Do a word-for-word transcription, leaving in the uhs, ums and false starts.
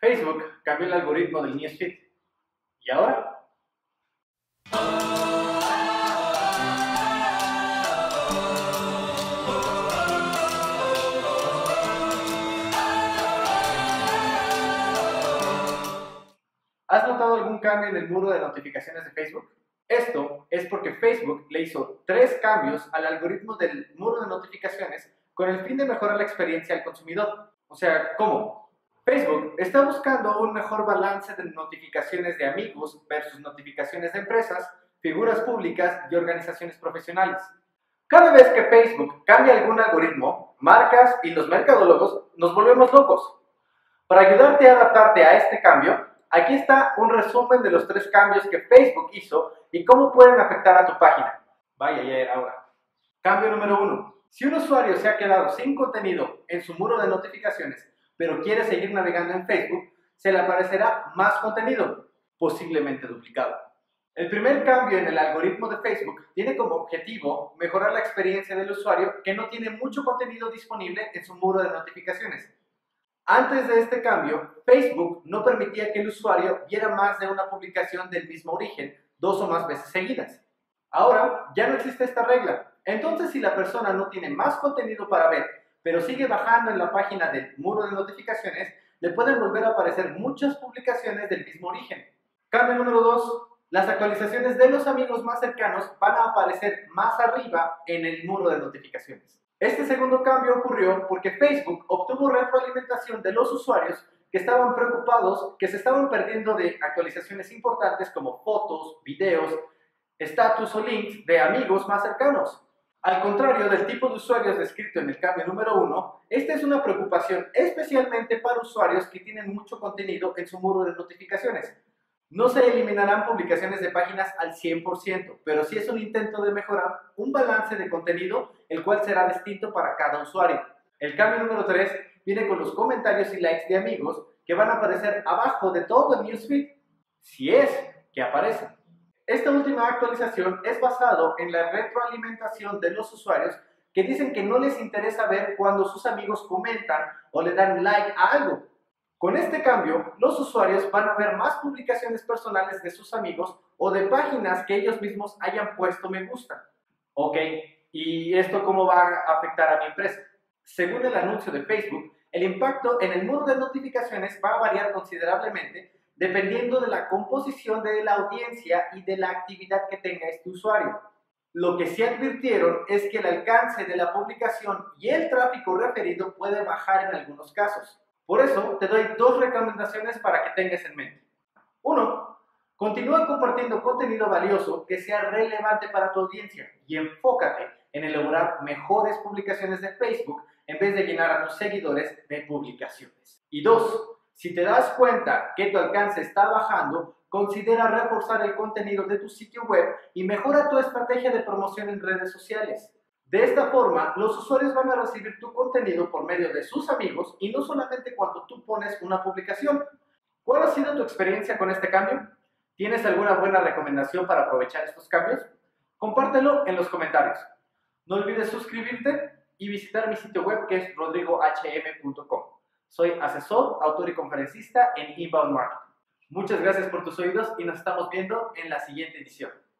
Facebook cambió el algoritmo del newsfeed. ¿Y ahora? ¿Has notado algún cambio en el muro de notificaciones de Facebook? Esto es porque Facebook le hizo tres cambios al algoritmo del muro de notificaciones con el fin de mejorar la experiencia al consumidor. O sea, ¿cómo? Facebook está buscando un mejor balance de notificaciones de amigos versus notificaciones de empresas, figuras públicas y organizaciones profesionales. Cada vez que Facebook cambia algún algoritmo, marcas y los mercadólogos nos volvemos locos. Para ayudarte a adaptarte a este cambio, aquí está un resumen de los tres cambios que Facebook hizo y cómo pueden afectar a tu página. Vaya, ya era hora. Cambio número uno. Si un usuario se ha quedado sin contenido en su muro de notificaciones, pero quiere seguir navegando en Facebook, se le aparecerá más contenido, posiblemente duplicado. El primer cambio en el algoritmo de Facebook tiene como objetivo mejorar la experiencia del usuario que no tiene mucho contenido disponible en su muro de notificaciones. Antes de este cambio, Facebook no permitía que el usuario viera más de una publicación del mismo origen dos o más veces seguidas. Ahora ya no existe esta regla. Entonces, si la persona no tiene más contenido para ver, pero sigue bajando en la página del muro de notificaciones, le pueden volver a aparecer muchas publicaciones del mismo origen. Cambio número dos. Las actualizaciones de los amigos más cercanos van a aparecer más arriba en el muro de notificaciones. Este segundo cambio ocurrió porque Facebook obtuvo retroalimentación de los usuarios que estaban preocupados que se estaban perdiendo de actualizaciones importantes como fotos, videos, estatus o links de amigos más cercanos. Al contrario del tipo de usuarios descrito en el cambio número uno, esta es una preocupación especialmente para usuarios que tienen mucho contenido en su muro de notificaciones. No se eliminarán publicaciones de páginas al cien por ciento, pero sí es un intento de mejorar un balance de contenido, el cual será distinto para cada usuario. El cambio número tres viene con los comentarios y likes de amigos que van a aparecer abajo de todo el newsfeed, si es que aparecen. Esta última actualización es basado en la retroalimentación de los usuarios que dicen que no les interesa ver cuando sus amigos comentan o le dan like a algo. Con este cambio, los usuarios van a ver más publicaciones personales de sus amigos o de páginas que ellos mismos hayan puesto me gusta. Ok, ¿y esto cómo va a afectar a mi empresa? Según el anuncio de Facebook, el impacto en el muro de notificaciones va a variar considerablemente dependiendo de la composición de la audiencia y de la actividad que tenga este usuario. Lo que sí advirtieron es que el alcance de la publicación y el tráfico referido puede bajar en algunos casos. Por eso, te doy dos recomendaciones para que tengas en mente. Uno, continúa compartiendo contenido valioso que sea relevante para tu audiencia y enfócate en elaborar mejores publicaciones de Facebook en vez de llenar a tus seguidores de publicaciones. Y dos, si te das cuenta que tu alcance está bajando, considera reforzar el contenido de tu sitio web y mejora tu estrategia de promoción en redes sociales. De esta forma, los usuarios van a recibir tu contenido por medio de sus amigos y no solamente cuando tú pones una publicación. ¿Cuál ha sido tu experiencia con este cambio? ¿Tienes alguna buena recomendación para aprovechar estos cambios? Compártelo en los comentarios. No olvides suscribirte y visitar mi sitio web que es rodrigo h m punto com. Soy asesor, autor y conferencista en Inbound Marketing. Muchas gracias por tus oídos y nos estamos viendo en la siguiente edición.